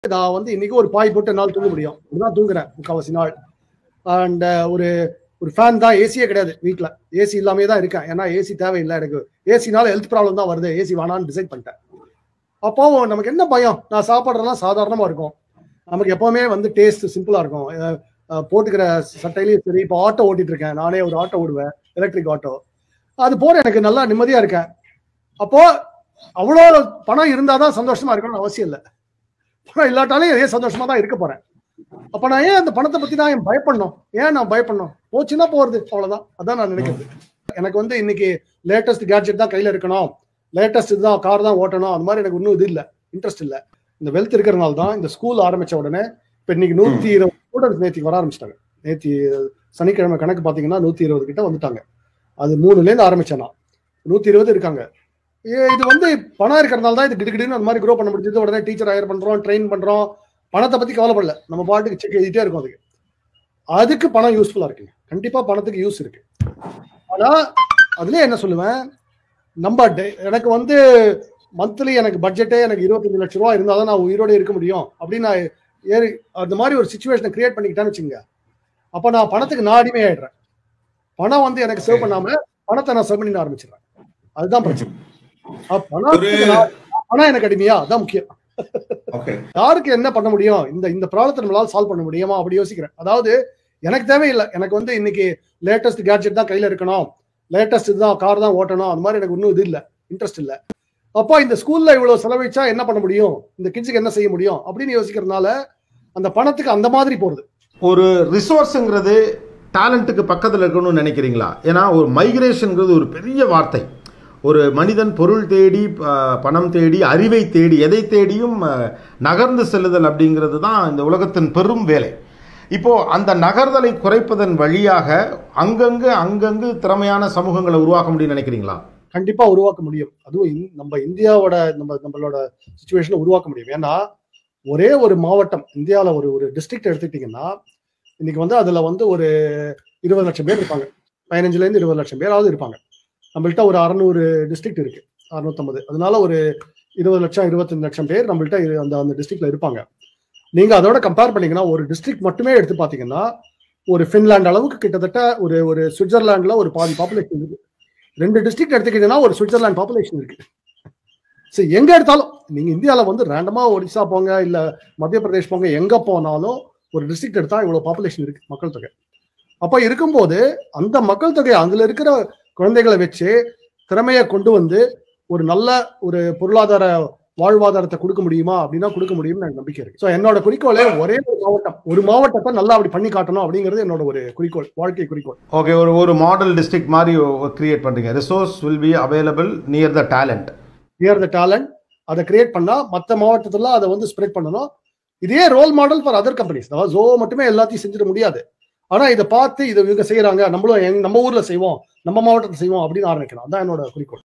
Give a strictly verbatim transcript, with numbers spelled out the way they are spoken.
நான் வந்து இன்னைக்கு ஒரு பாய் போட்டு என்னால் தூங்க முடியும். இப்படிதான் தூங்குறேன் முக்கால்வாசி நாள். அண்ட் ஒரு ஒரு ஃபேன் தான், ஏசியே கிடையாது வீட்டில். ஏசி இல்லாமே தான் இருக்கேன். ஏன்னா ஏசி தேவையில்லை எனக்கு. ஏசினால ஹெல்த் ப்ராப்ளம் தான் வருது. ஏசி வேணான்னு டிசைட் பண்ணிட்டேன். அப்போ நமக்கு என்ன பயம்? நான் சாப்பிட்றதெல்லாம் சாதாரணமாக இருக்கும். நமக்கு எப்பவுமே வந்து டேஸ்ட் சிம்பிளாக இருக்கும். போட்டுக்கிற சட்டையிலையும் சரி, இப்போ ஆட்டோ ஓட்டிட்டு இருக்கேன். நானே ஒரு ஆட்டோ ஓடுவேன், எலக்ட்ரிக் ஆட்டோ. அது போற எனக்கு நல்லா நிம்மதியாக இருக்கேன். அப்போ அவ்வளோ பணம் இருந்தால் தான் சந்தோஷமா இருக்கணும்னு அவசியம் இல்லை. பணம் இல்லாட்டாலே அதே சந்தோஷமா தான் இருக்க போறேன். அப்ப நான் ஏன் அந்த பணத்தை பத்தி நான் பயப்படணும்? ஏன் நான் பயப்படணும்? போச்சுன்னா போறது, அவ்வளவுதான். அதான் நான் நினைக்கிறது. எனக்கு வந்து இன்னைக்கு லேட்டஸ்ட் கேட்ஜெட் தான் கையில இருக்கணும், லேட்டஸ்ட் இதுதான் கார் தான் ஓட்டணும், அந்த மாதிரி எனக்கு இன்னும் இது இல்லை, இன்ட்ரெஸ்ட் இல்லை. இந்த வெல்த் இருக்கிறனால தான் இந்த ஸ்கூல் ஆரம்பிச்ச உடனே இப்ப இன்னைக்கு நூத்தி இருபது ஸ்டூடெண்ட்ஸ் நேற்று வர ஆரம்பிச்சிட்டாங்க. நேற்று சனிக்கிழமை கணக்கு பாத்தீங்கன்னா நூத்தி இருபது கிட்ட வந்துட்டாங்க. அது மூணுல இருந்து ஆரம்பிச்சேன் நான். நூத்தி இருபது இருக்காங்க. இது வந்து பணம் இருக்கிறதுனால தான் இது கிடுகிடுன்னு அந்த மாதிரி க்ரோ பண்ண முடிஞ்சது. உடனே டீச்சர் ஹையர் பண்றோம், ட்ரெயின் பண்றோம். பணத்தை பத்தி கவலைப்படல, நம்ம பாட்டுக்கு செக் எழுதிட்டே இருக்கும். அதுக்கு அதுக்கு பணம் யூஸ்ஃபுல்லா இருக்குங்க. கண்டிப்பா பணத்துக்கு யூஸ் இருக்கு. ஆனா அதுலயே என்ன சொல்லுவேன், நம்ம எனக்கு வந்து மந்த்லி எனக்கு பட்ஜெட்டே எனக்கு இருபத்தஞ்சு லட்சம் ரூபாய் இருந்தாதான் நான் உயிரோட இருக்க முடியும் அப்படின்னு நான் ஏறி அந்த மாதிரி ஒரு சிச்சுவேஷனை கிரியேட் பண்ணிக்கிட்டேன்னு வச்சுங்க. அப்ப நான் பணத்துக்கு நான் அடிமை ஆயிடுறேன். பணம் வந்து எனக்கு சேவ் பண்ணாம பணத்தை நான் சேவ் பண்ண ஆரம்பிச்சிடுறேன். அதுதான் பிரச்சனை. பணம் எனக்கு அடிமையா? அதான் முக்கியம். யாருக்கு என்ன பண்ண முடியும், இந்த இந்த ப்ராப்ளத்தை நம்மளால சால்வ் பண்ண முடியுமா அப்படி யோசிக்கிறேன். அதாவது எனக்கு தேவையில்லை, எனக்கு வந்து இன்னைக்கு லேட்டஸ்ட் கேட்ஜெட் தான் கையில இருக்கணும், லேட்டஸ்ட் இதுதான் கார் தான் ஓட்டணும், அந்த மாதிரி எனக்கு இன்னும் இது இல்லை, இன்ட்ரெஸ்ட் இல்லை. அப்போ இந்த ஸ்கூல்ல இவ்வளவு செலவழிச்சா என்ன பண்ண முடியும், இந்த கிட்ஸுக்கு என்ன செய்ய முடியும் அப்படின்னு யோசிக்கிறதுனால அந்த பணத்துக்கு அந்த மாதிரி போறது. ஒரு ரிசோர்ஸ்ங்கிறது டேலண்ட்டுக்கு பக்கத்தில் இருக்கணும்னு நினைக்கிறீங்களா? ஏன்னா ஒரு மைக்ரேஷன்ங்கிறது ஒரு பெரிய வார்த்தை. ஒரு மனிதன் பொருள் தேடி, பணம் தேடி, அறிவை தேடி, எதை தேடியும் நகர்ந்து செல்லுதல் அப்படிங்கிறது தான் இந்த உலகத்தின் பெரும் வேலை. இப்போ அந்த நகர்தலை குறைப்பதன் வழியாக அங்கங்கு அங்கங்கு திறமையான சமூகங்களை உருவாக்க முடியும்னு நினைக்கிறீங்களா? கண்டிப்பா உருவாக்க முடியும். அதுவும் நம்ம இந்தியாவோட நம்ம நம்மளோட சிச்சுவேஷனை உருவாக்க முடியும். ஏன்னா ஒரே ஒரு மாவட்டம் இந்தியாவில் ஒரு ஒரு டிஸ்ட்ரிக்ட் எடுத்துக்கிட்டீங்கன்னா இன்னைக்கு வந்து அதுல வந்து ஒரு இருபது லட்சம் பேர் இருப்பாங்க. பதினஞ்சுல இருந்து இருபது லட்சம் பேராவது இருப்பாங்க. நம்மள்ட்ட ஒரு அறுநூறு டிஸ்ட்ரிக்ட் இருக்கு, அறுநூத்தம்பது. அதனால ஒரு இருபது லட்சம் இருபத்தஞ்சு லட்சம் பேர் நம்மள்ட்ட அந்த அந்த டிஸ்ட்ரிக்ட்ல இருப்பாங்க. நீங்க அதோட கம்பேர் பண்ணீங்கன்னா ஒரு டிஸ்ட்ரிக்ட் மட்டுமே எடுத்து பாத்தீங்கன்னா ஒரு பின்லாந்து அளவுக்கு கிட்டத்தட்ட ஒரு ஒரு சுவிட்சர்லாந்துல ஒரு பாதி பாப்புலேஷன் இருக்கு. ரெண்டு டிஸ்ட்ரிக்ட் எடுத்துக்கிட்டீங்கன்னா ஒரு சுவிட்சர்லாந்து பாப்புலேஷன் இருக்கு. சரி, எங்க எடுத்தாலும் நீங்க இந்தியாவில வந்து ரேண்டமா ஒடிசா போங்க, இல்ல மத்திய பிரதேஷ் போங்க, எங்க போனாலும் ஒரு டிஸ்ட்ரிக்ட் எடுத்தா இவ்வளவு பாப்புலேஷன் இருக்கு, மக்கள் தொகை. அப்ப இருக்கும்போது அந்த மக்கள் தொகை அதுல இருக்கிற குழந்தைகளை வச்சு திறமையை கொண்டு வந்து ஒரு நல்ல ஒரு பொருளாதார வாழ்வாதாரத்தை கொடுக்க முடியுமா அப்படின்னா கொடுக்க முடியும்னு எனக்கு நம்பிக்கை இருக்கு. ஸோ என்னோட குறிக்கோளே ஒரே ஒரு மாவட்டம், ஒரு மாவட்டத்தை நல்லா அப்படி பண்ணி காட்டணும் அப்படிங்கிறது என்னோட ஒரு குறிக்கோள், வாழ்க்கை குறிக்கோள். ஓகே, ஒரு ஒரு மாடல் டிஸ்ட்ரிக்ட் மாதிரி கிரியேட் பண்றீங்க. Resource will be available near the talent. Near the talent அதை கிரியேட் பண்ணா மற்ற மாவட்டத்துல அதை வந்து ஸ்ப்ரெட் பண்ணணும். இதே role model for other companies. அதாவது ஜோ மட்டுமே எல்லாத்தையும் செஞ்சிட முடியாது. ஆனா இதை பார்த்து இதை இவங்க செய்யறாங்க, நம்மளும் நம்ம ஊர்ல செய்வோம், நம்ம மாவட்டத்தை செய்வோம் அப்படின்னு ஆரம்பிக்கலாம். அதான் என்னோட குறிக்கோள்.